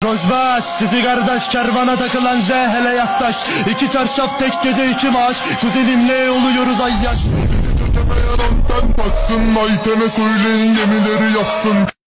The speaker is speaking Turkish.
Rozbaş sizi kardeş, kervana takılan Z hele yaklaş. 2 çarşaf tek gece 2 maaş, kuzenimle oluyoruz ayyaş. Bizi çekemeyen anten taksın, Ayten'e söyleyin gemileri yaksın.